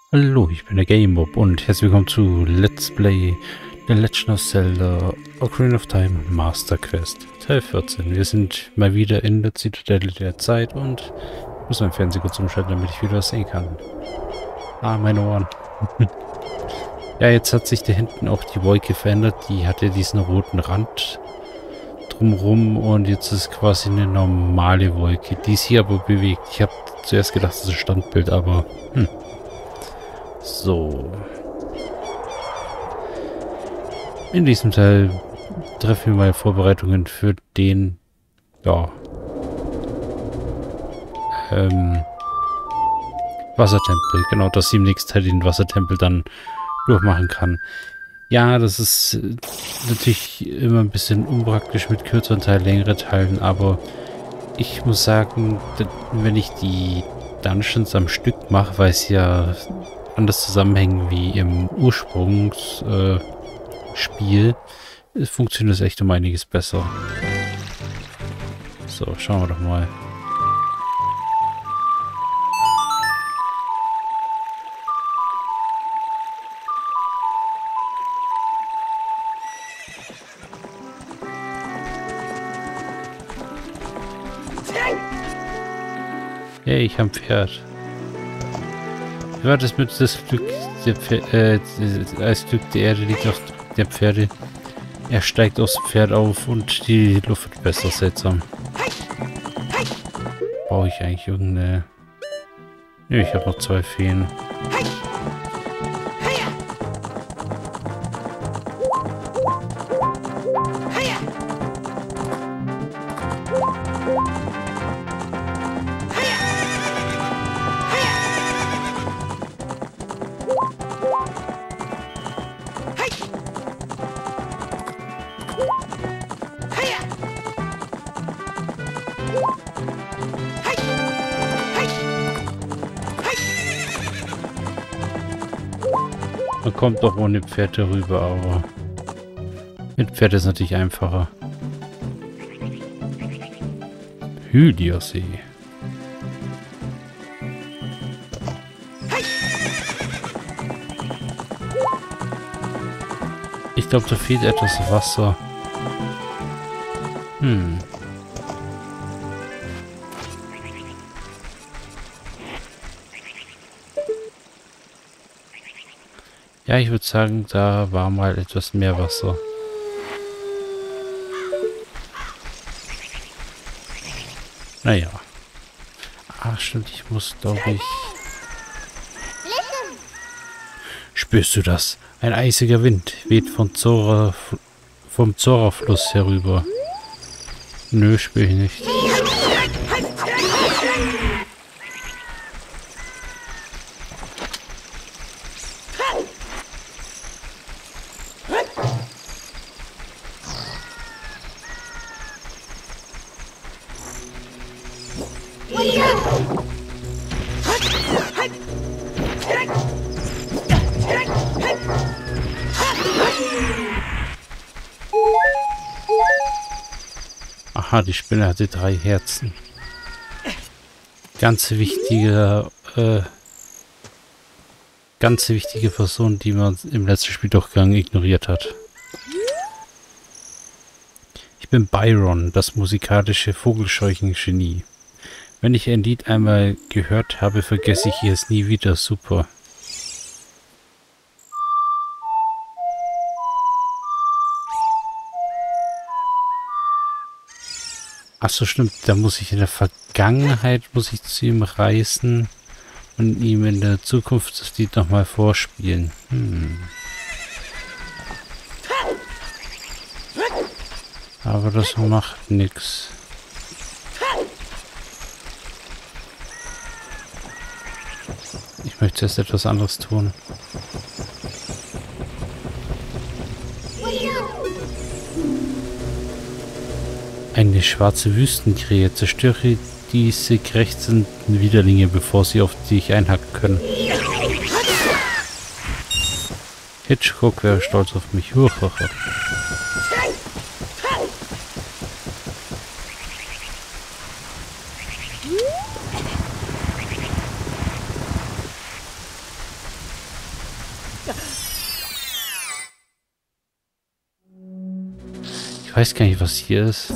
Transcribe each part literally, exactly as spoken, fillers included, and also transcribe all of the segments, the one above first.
Hallo, ich bin der GameMob und herzlich willkommen zu Let's Play The Legend of Zelda Ocarina of Time Master Quest Teil vierzehn. Wir sind mal wieder in der Zitadelle der Zeit und ich muss mein Fernseher kurz umschalten, damit ich wieder was sehen kann. Ah, meine Ohren. Ja, jetzt hat sich da hinten auch die Wolke verändert. Die hatte diesen roten Rand drumherum und jetzt ist quasi eine normale Wolke, die sich hier aber bewegt. Ich habe zuerst gedacht, das ist ein Standbild, aber hm. So. In diesem Teil treffen wir mal Vorbereitungen für den, ja, ähm, Wassertempel. Genau, dass sie im nächsten Teil den Wassertempel dann durchmachen kann. Ja, das ist äh, natürlich immer ein bisschen unpraktisch mit kürzeren Teilen, längeren Teilen, aber ich muss sagen, wenn ich die Dungeons am Stück mache, weil es ja anders zusammenhängen wie im Ursprungsspiel, äh, Spiel, funktioniert es echt um einiges besser. So, schauen wir doch mal. Hey, ich habe ein Pferd. Wie war das mit das Glück der Pferd, äh, das Glück der Erde liegt auf der Pferde? Er steigt aufs Pferd auf und die Luft wird besser. Seltsam. Brauche ich eigentlich irgendeine... Nö, ich habe noch zwei Feen. Man kommt doch ohne Pferd darüber, aber mit Pferd ist natürlich einfacher. Hyliasee. Ich glaube, da fehlt etwas Wasser. Hm. Ja, ich würde sagen, da war mal etwas mehr Wasser. Naja. Ach, stimmt, ich muss, glaube ich... Spürst du das? Ein eisiger Wind weht von Zora, vom Zora-Fluss herüber. Nö, spür ich nicht. Aha, die Spinne hatte drei Herzen. Ganz wichtige, äh, ganz wichtige Person, die man im letzten Spieldurchgang ignoriert hat. Ich bin Byron, das musikalische Vogelscheuchen-Genie. Wenn ich ein Lied einmal gehört habe, vergesse ich es nie wieder. Super. Ach so, stimmt. Da muss ich in der Vergangenheit muss ich zu ihm reisen und ihm in der Zukunft das Lied nochmal vorspielen. Hm. Aber das macht nichts. Ich möchte jetzt etwas anderes tun. Eine schwarze Wüstenkrähe. Zerstöre diese krächzenden Widerlinge, bevor sie auf dich einhacken können. Hitchcock wäre stolz auf mich. Huch, Ich weiß gar nicht, was hier ist.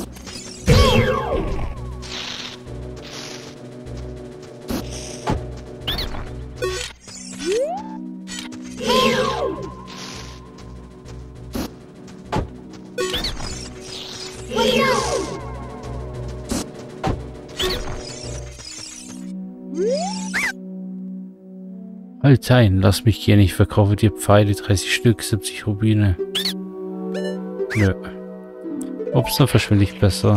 Halt ein, lass mich gehen, ich verkaufe dir Pfeile, dreißig Stück, siebzig Rubine. Nö. Ups, dann verschwinde ich besser.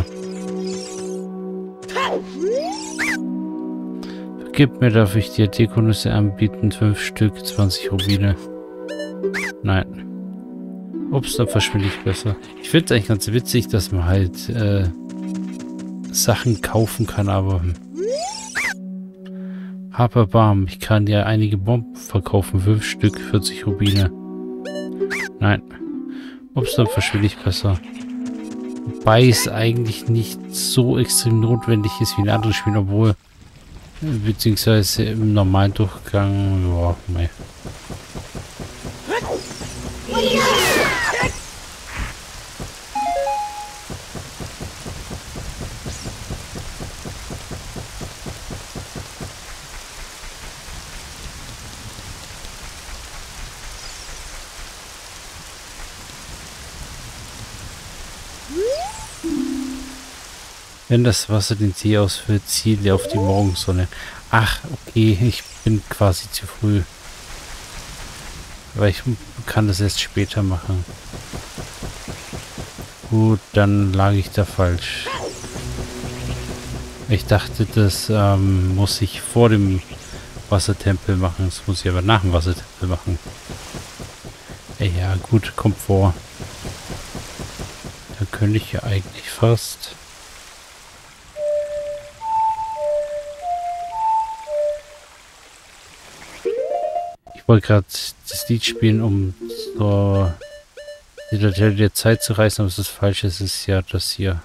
Vergib mir, darf ich dir Dekonüsse anbieten, fünf Stück, zwanzig Rubine. Nein. Ups, dann verschwinde ich besser. Ich finde es eigentlich ganz witzig, dass man halt äh, Sachen kaufen kann, aber... Haberbarm, ich kann dir einige Bomben verkaufen. fünf Stück, vierzig Rubine. Nein. Ups, dann verschwinde ich besser. Wobei es eigentlich nicht so extrem notwendig ist wie in anderen Spielen, obwohl... Beziehungsweise im normalen Durchgang... Boah, mei. Wenn das Wasser den See ausfüllt, ziele auf die Morgensonne. Ach, okay, ich bin quasi zu früh. Aber ich kann das erst später machen. Gut, dann lag ich da falsch. Ich dachte, das ähm, muss ich vor dem Wassertempel machen. Das muss ich aber nach dem Wassertempel machen. Ja, gut, kommt vor. Da könnte ich ja eigentlich fast... Ich wollte gerade das Lied spielen, um so die Datei der Zeit zu reißen, aber es ist falsch. Es ist ja das hier.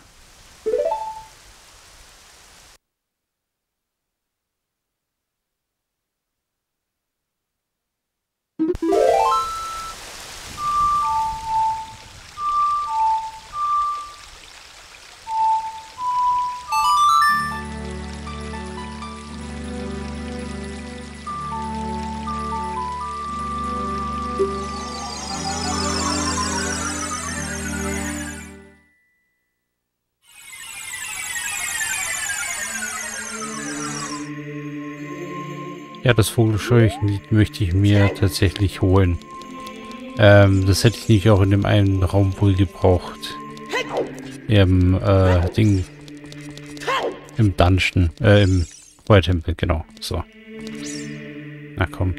Ja, das Vogelscheuchenlied möchte ich mir tatsächlich holen. Ähm, das hätte ich nicht auch in dem einen Raum wohl gebraucht. Im, äh, Ding. Im Dungeon. Äh, im Feuertempel, genau. So. Na komm.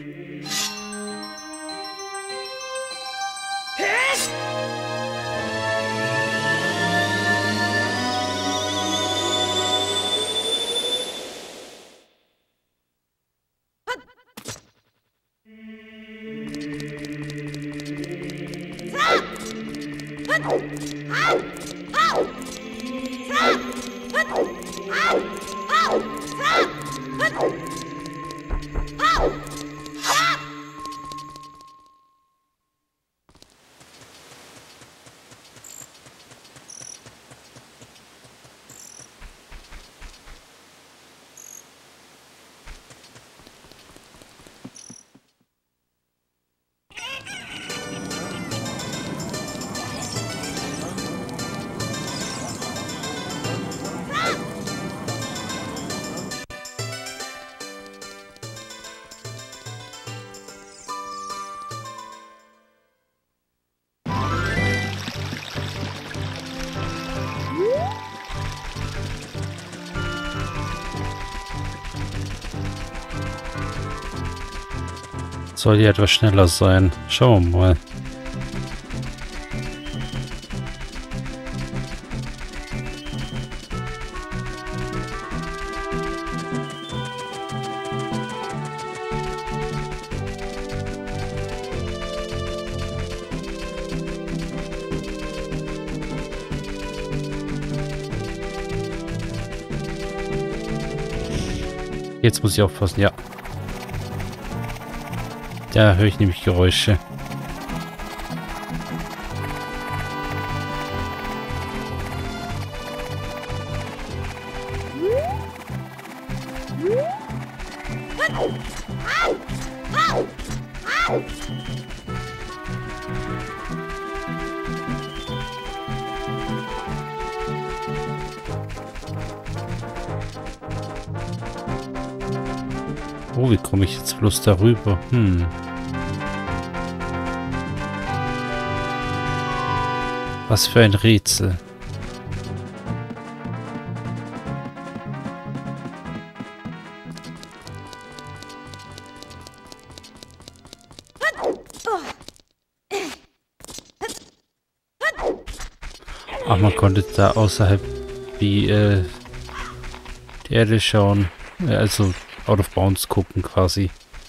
Soll ja etwas schneller sein. Schauen wir mal. Jetzt muss ich aufpassen, ja. Da höre ich nämlich Geräusche. Oh, wie komme ich jetzt bloß darüber? Hm. Was für ein Rätsel. Ach, man konnte da außerhalb die, äh, die Erde schauen. Also out of bounds gucken quasi.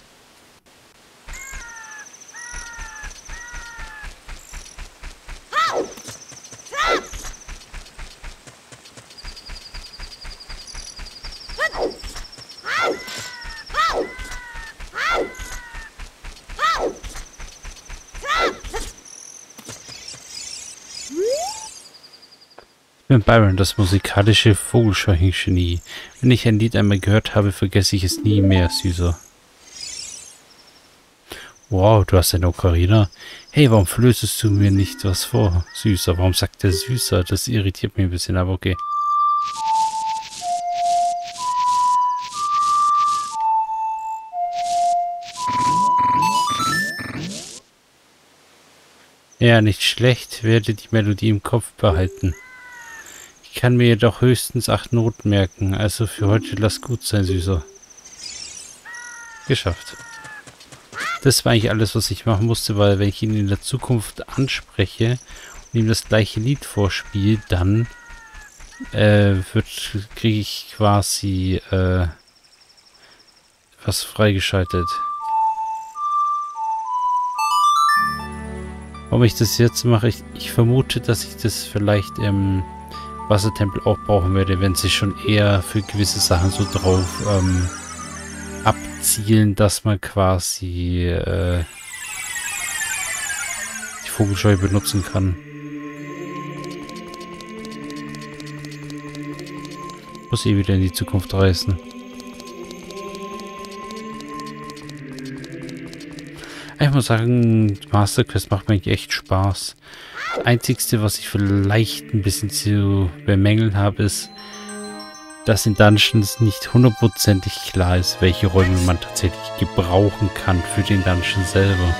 Ich bin Byron, das musikalische Vogelscheuchen-Genie. Wenn ich ein Lied einmal gehört habe, vergesse ich es nie mehr, Süßer. Wow, du hast eine Ocarina. Hey, warum flötest du mir nicht was vor, Süßer? Warum sagt der Süßer? Das irritiert mich ein bisschen, aber okay. Ja, nicht schlecht. Werde die Melodie im Kopf behalten. Ich kann mir jedoch höchstens acht Noten merken, also für heute lass gut sein, Süßer. Geschafft. Das war eigentlich alles, was ich machen musste, weil wenn ich ihn in der Zukunft anspreche und ihm das gleiche Lied vorspiele, dann äh, kriege ich quasi äh, was freigeschaltet. Warum ich das jetzt mache, ich, ich vermute, dass ich das vielleicht im Wassertempel auch brauchen werde, wenn sie schon eher für gewisse Sachen so drauf ähm, abzielen, dass man quasi äh, die Vogelscheu benutzen kann. Muss eh wieder in die Zukunft reisen. Ich muss sagen, Master Quest macht mir echt Spaß. Das Einzigste, was ich vielleicht ein bisschen zu bemängeln habe, ist, dass in Dungeons nicht hundertprozentig klar ist, welche Räume man tatsächlich gebrauchen kann für den Dungeon selber.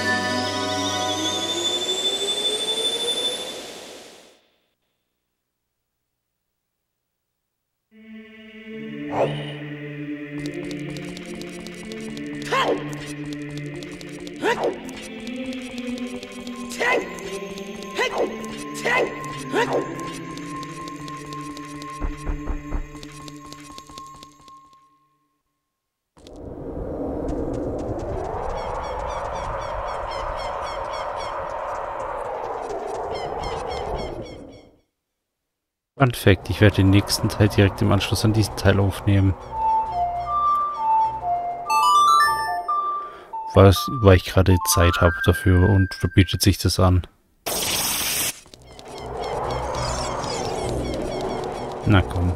Fun Fact, ich werde den nächsten Teil direkt im Anschluss an diesen Teil aufnehmen. Weil, weil ich gerade Zeit habe dafür und da bietet sich das an. Na komm.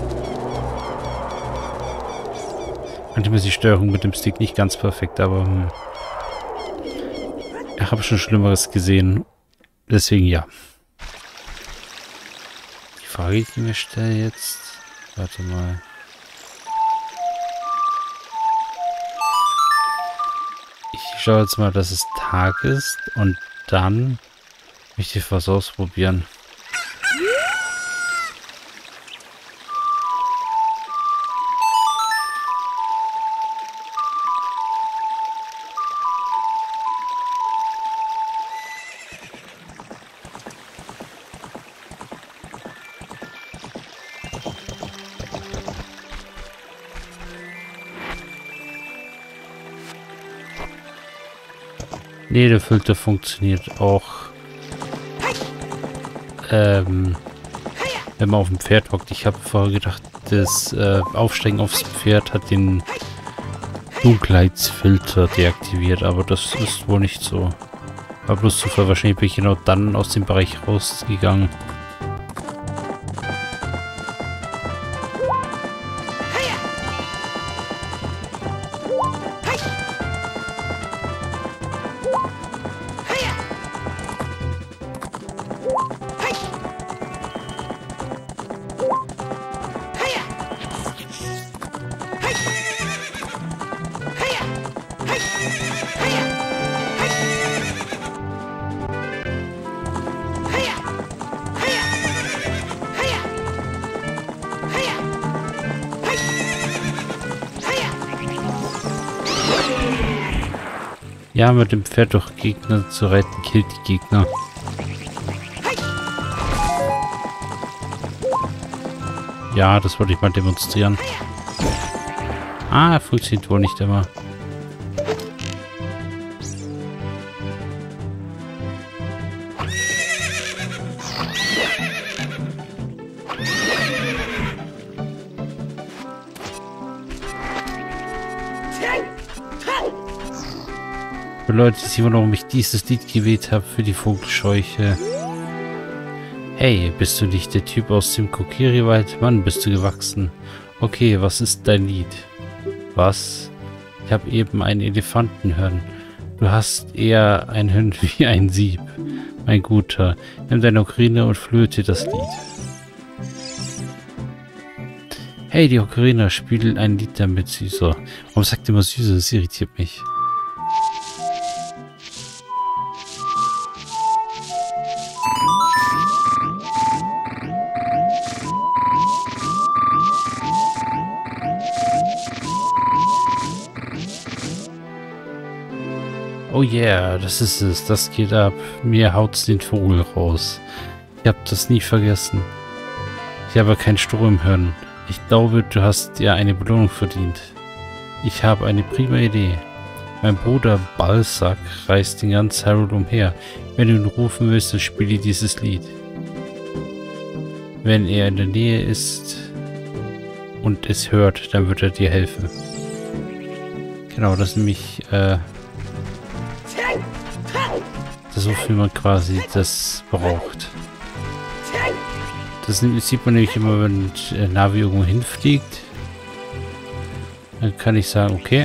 Manchmal ist die Steuerung mit dem Stick nicht ganz perfekt, aber hm. Ich habe schon Schlimmeres gesehen. Deswegen ja. Die Frage, die ich mir stelle jetzt. Warte mal. Ich schaue jetzt mal, dass es Tag ist und dann möchte ich was ausprobieren. Nee, der Filter funktioniert auch, ähm, wenn man auf dem Pferd hockt. Ich habe vorher gedacht, das äh, Aufsteigen aufs Pferd hat den Dunkelheitsfilter deaktiviert, aber das ist wohl nicht so. War bloß Zufall, wahrscheinlich bin ich genau dann aus dem Bereich rausgegangen. Ja, mit dem Pferd durch Gegner zu reiten, killt die Gegner. Ja, das wollte ich mal demonstrieren. Ah, funktioniert wohl nicht immer. Für Leute, die sich wundern, warum ich dieses Lied gewählt habe für die Vogelscheuche. Hey, bist du nicht der Typ aus dem Kokiri-Wald? Mann, bist du gewachsen. Okay, was ist dein Lied? Was? Ich habe eben einen Elefanten hören. Du hast eher ein Hirn wie ein Sieb. Mein Guter, nimm deine Ocarina und flöte das Lied. Hey, die Ocarina, spiel ein Lied damit, Süßer. Warum sagt ihr immer Süßer? Das irritiert mich. Oh yeah, das ist es. Das geht ab. Mir haut's den Vogel raus. Ich hab das nie vergessen. Ich habe kein Stroh im Hirn. Ich glaube, du hast dir eine Belohnung verdient. Ich habe eine prima Idee. Mein Bruder Balzac reist in ganz Hyrule umher. Wenn du ihn rufen willst, dann spiele dieses Lied. Wenn er in der Nähe ist und es hört, dann wird er dir helfen. Genau, das ist nämlich, äh, das ist, wofür man quasi das braucht. Das sieht man nämlich immer, wenn äh, Navi irgendwo hinfliegt. Dann kann ich sagen, okay.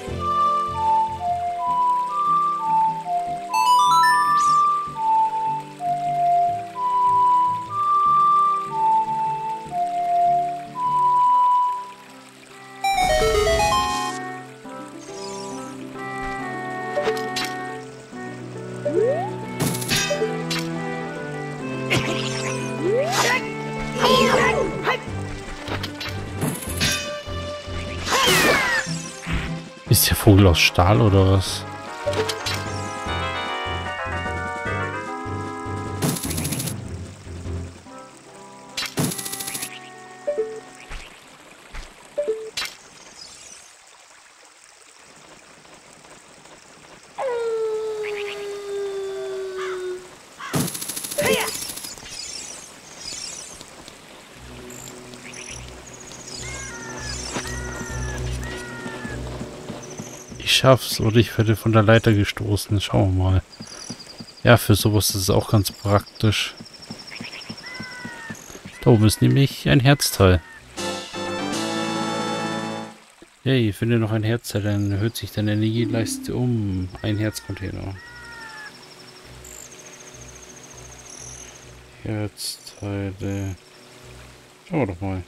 Ist der Vogel aus Stahl oder was? Ich schaff's oder ich werde von der Leiter gestoßen. Schauen wir mal. Ja, für sowas ist es auch ganz praktisch. Da oben ist nämlich ein Herzteil. Hey, finde noch ein Herzteil, dann erhöht sich deine Energieleiste um. Ein Herzcontainer. Herzteile. Schauen wir doch mal.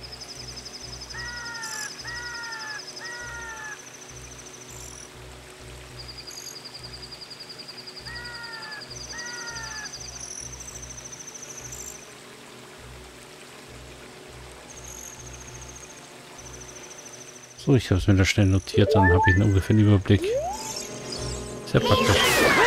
So, ich habe es mir da schnell notiert, dann habe ich einen ungefähren Überblick. Sehr praktisch.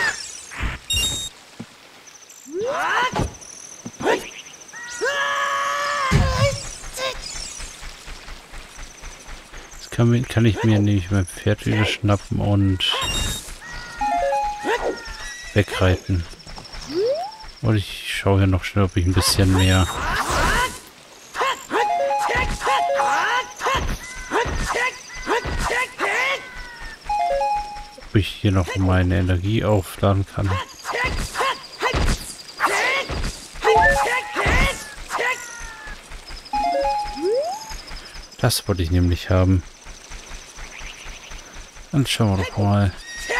Jetzt kann, kann ich mir nämlich mein Pferd wieder schnappen und wegreiten. Und ich schaue hier noch schnell, ob ich ein bisschen mehr... ob ich hier noch meine Energie aufladen kann. Das wollte ich nämlich haben. Dann schauen wir doch mal.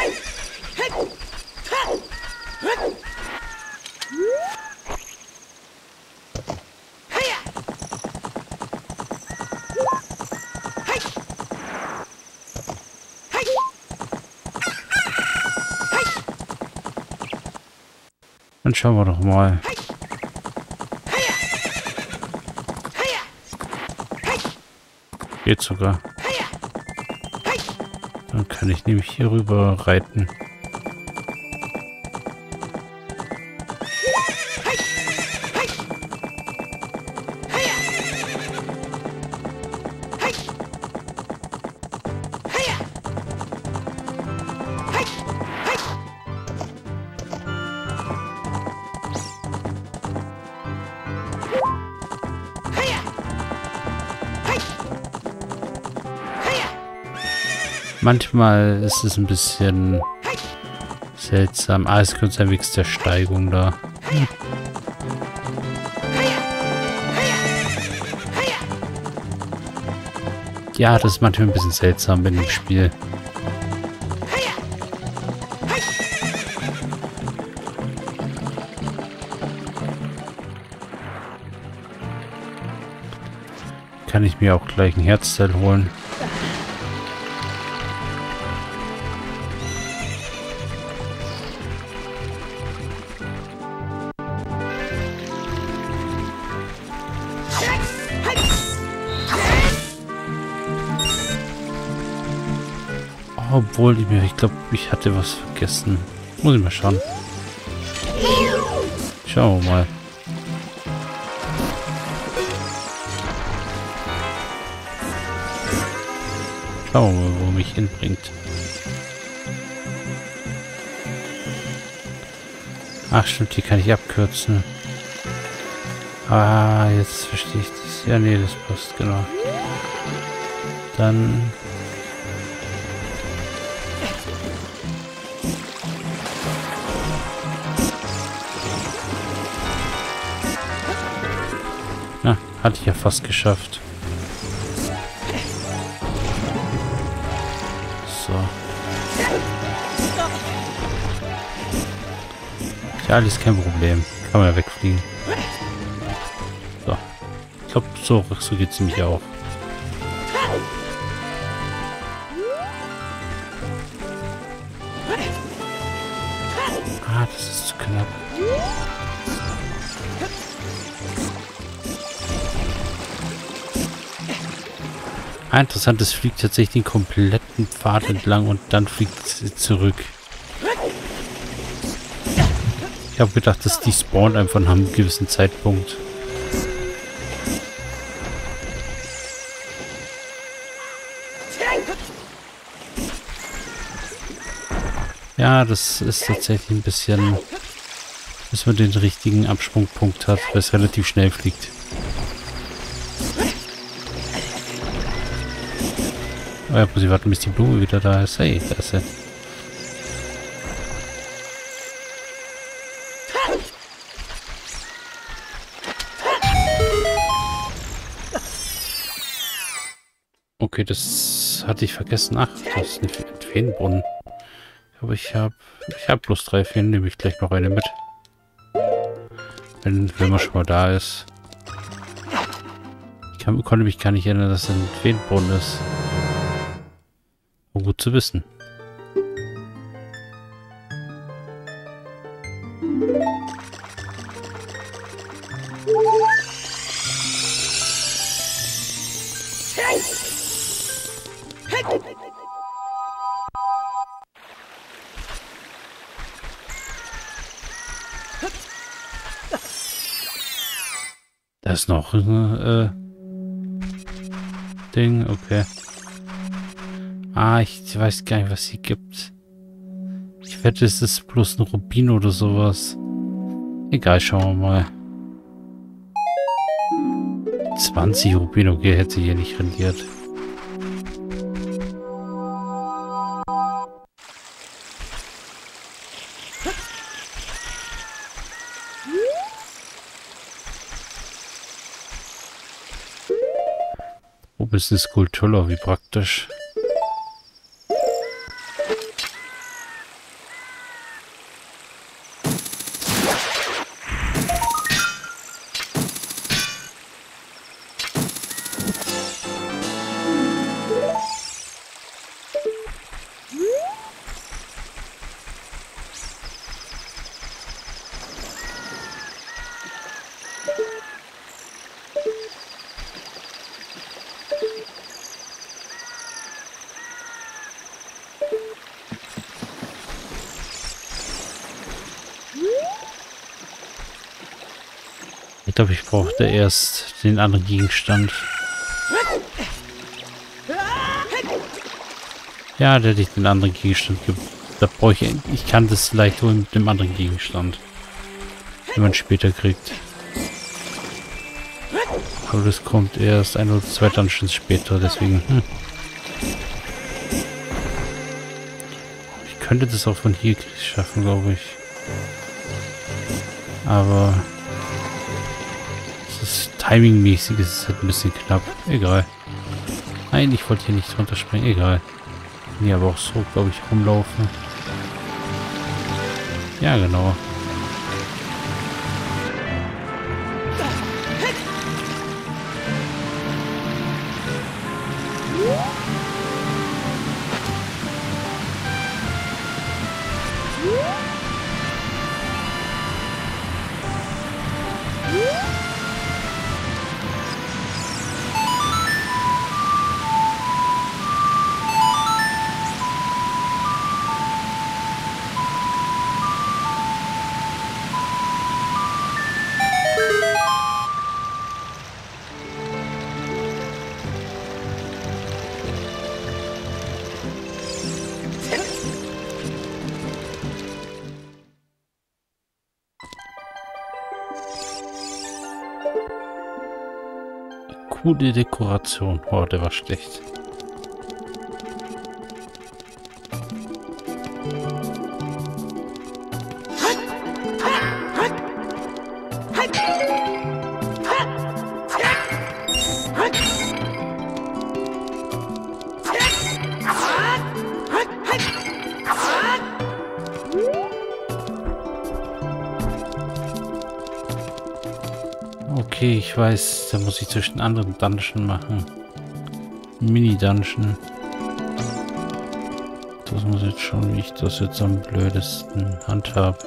Dann schauen wir doch mal. Geht sogar. Dann kann ich nämlich hier rüber reiten. Manchmal ist es ein bisschen seltsam. Ah, es könnte sein wegen der Steigung da. Hm. Ja, das ist manchmal ein bisschen seltsam in dem Spiel. Kann ich mir auch gleich ein Herzteil holen. Obwohl, ich glaube, ich hatte was vergessen. Muss ich mal schauen. Schauen wir mal. Schauen wir mal, wo mich hinbringt. Ach stimmt, die kann ich abkürzen. Ah, jetzt verstehe ich das. Ja, nee, das passt, genau. Dann... Na, hatte ich ja fast geschafft. So. Ja, alles kein Problem. Kann man ja wegfliegen. So. Ich glaube, so, so geht es nämlich auch. Ah, das ist zu knapp. Ah, interessant, es fliegt tatsächlich den kompletten Pfad entlang und dann fliegt es zurück. Ich habe gedacht, dass die spawnen einfach nach einem gewissen Zeitpunkt. Ja, das ist tatsächlich ein bisschen, bis man den richtigen Absprungpunkt hat, weil es relativ schnell fliegt. Oh ja, muss ich warten, bis die Blume wieder da ist. Hey, da ist sie. Okay, das hatte ich vergessen. Ach, das ist ein Feenbrunnen. Aber ich habe ich habe bloß drei Feen, nehme ich gleich noch eine mit. Wenn, wenn man schon mal da ist. Ich kann, konnte mich gar nicht erinnern, dass es ein Feenbrunnen ist. Oh, gut zu wissen. Da ist noch ein äh, Ding, okay. Ah, ich weiß gar nicht, was hier gibt. Ich wette, es ist bloß ein Rubin oder sowas. Egal, schauen wir mal. zwanzig Rubin, okay, hätte sich hier nicht rendiert. Oben ist eine Skulptur, wie praktisch. Ich glaube, ich brauchte erst den anderen Gegenstand. Ja, da hätte ich den anderen Gegenstand ge Da brauche ich... Ich kann das leicht holen mit dem anderen Gegenstand. Den man später kriegt. Aber das kommt erst ein oder zwei Dungeons später, deswegen... Hm. könnte das auch von hier schaffen, glaube ich. Aber das ist timingmäßig, ist es halt ein bisschen knapp. Egal. Nein, ich wollte hier nicht runterspringen. Egal. Hier aber auch so, glaube ich, rumlaufen. Ja, genau. Coole Dekoration. Oh, der war schlecht. Okay, ich weiß, da muss ich zwischen anderen Dungeon machen. Mini-Dungeon. Das muss jetzt schon, wie ich das jetzt am blödesten handhabe.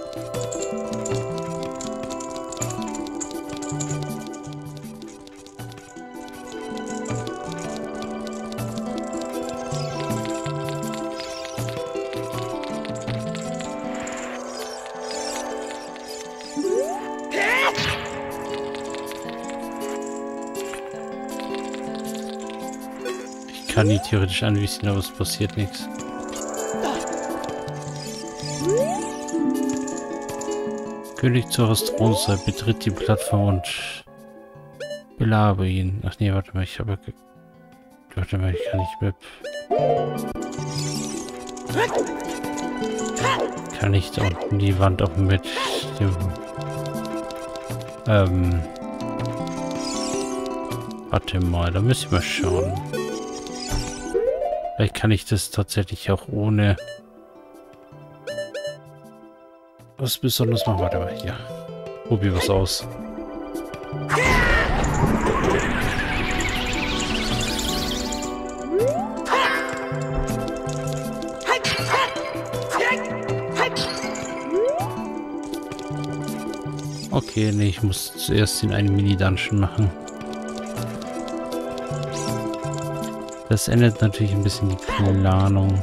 Ich kann die theoretisch anvisieren, aber es passiert nichts. König Zoras Thronsaal betritt die Plattform und belabe ihn. Ach nee, warte mal, ich habe... Warte mal, ich kann nicht mehr... Kann ich da unten die Wand auch mit dem... Ähm... Warte mal, da müssen wir schauen. Vielleicht kann ich das tatsächlich auch ohne was Besonderes machen. Warte mal, ja. Probier was aus. Okay, nee, ich muss zuerst in einen Mini-Dungeon machen. Das ändert natürlich ein bisschen die Planung.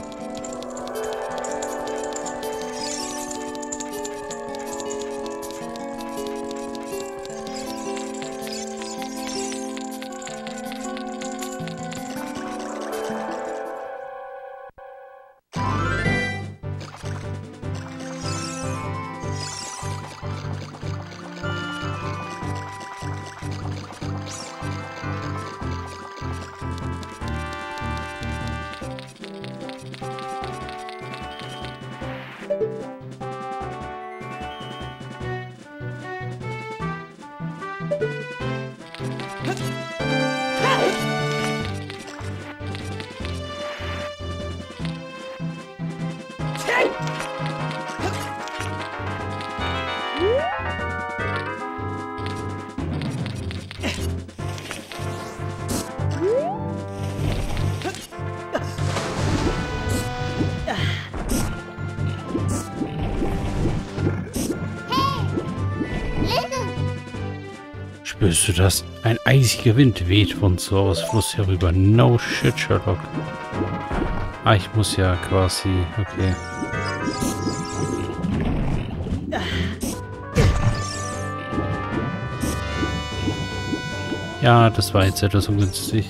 Spürst du das? Ein eisiger Wind weht von Zoras Fluss herüber. No shit, Sherlock. Ah, ich muss ja quasi... Okay. Ja, das war jetzt etwas ungünstig.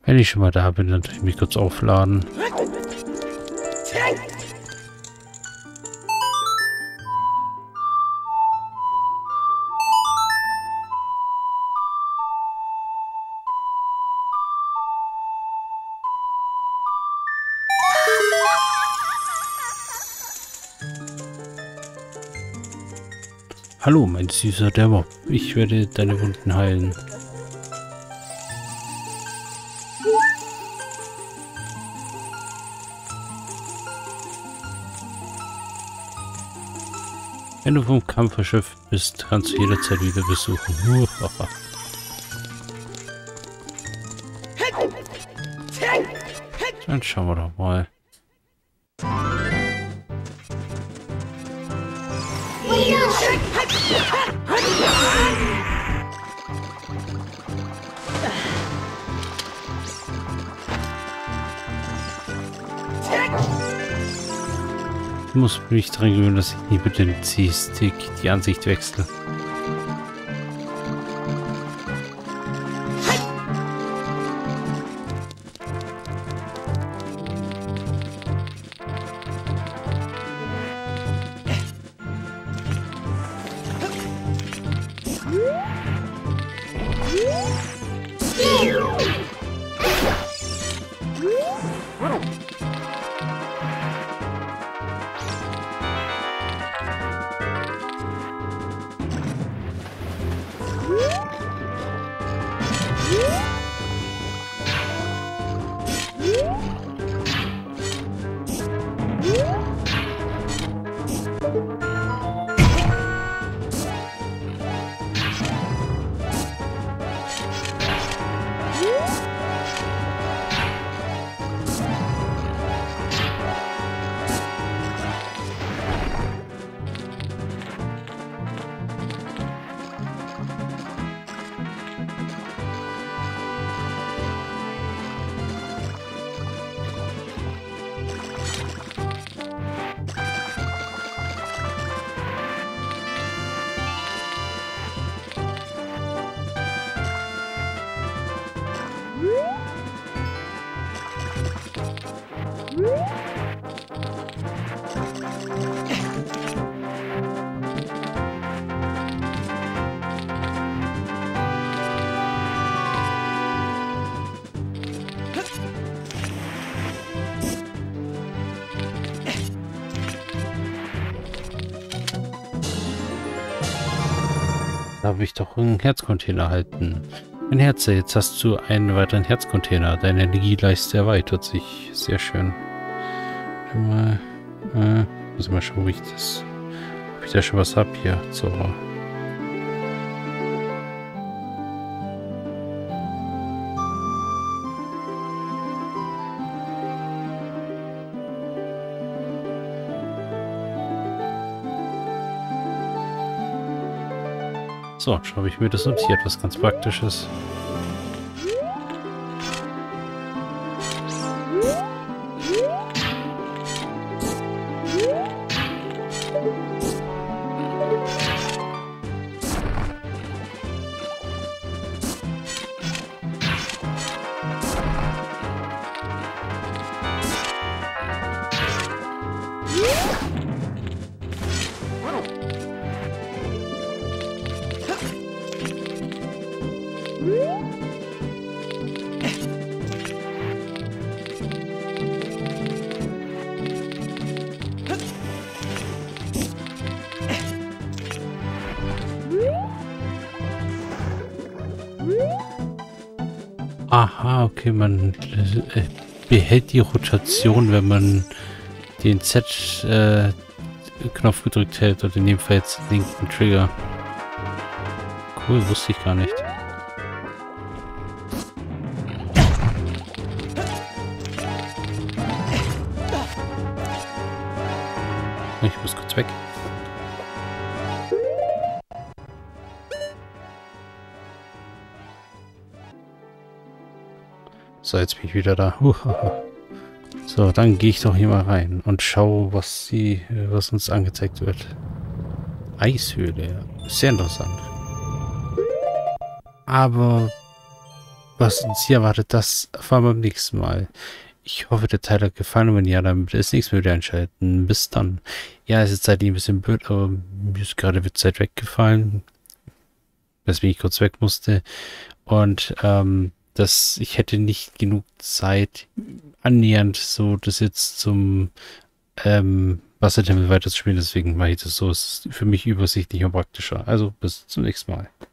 Wenn ich schon mal da bin, dann tue ich mich kurz aufladen. Hallo, mein süßer Dämmer. Ich werde deine Wunden heilen. Wenn du vom Kampf erschöpft bist, kannst du jederzeit wieder besuchen. Dann schauen wir doch mal. Ich muss mich dran gewöhnen, dass ich nie mit dem C-Stick die Ansicht wechsle. Da habe ich doch einen Herzcontainer erhalten. Ein Herz, jetzt hast du einen weiteren Herzcontainer. Deine Energieleiste erweitert sich. Sehr schön. Mal, äh, muss ich mal schauen, ob ich das, ob ich da schon was habe hier. So. So, schon habe ich mir das notiert, was ganz praktisch ist. Aha, okay, man äh, behält die Rotation, wenn man den Z-Knopf äh, gedrückt hält, oder in dem Fall jetzt den linken Trigger. Cool, wusste ich gar nicht. Ich muss kurz weg. So, jetzt bin ich wieder da. Uh, so, dann gehe ich doch hier mal rein und schaue, was sie, was uns angezeigt wird. Eishöhle, sehr interessant. Aber Was uns hier erwartet, das erfahren wir beim nächsten Mal. Ich hoffe, der Teil hat gefallen und wenn ja, dann bitte das nächste Mal wieder einschalten. Bis dann. Ja, es ist zeitlich ein bisschen blöd, aber mir ist gerade die Zeit weggefallen, weswegen ich kurz weg musste. Und ähm, das, ich hätte nicht genug Zeit, annähernd so das jetzt zum ähm, Wassertempel weiterzuspielen. Deswegen mache ich das so. Es ist für mich übersichtlich und praktischer. Also bis zum nächsten Mal.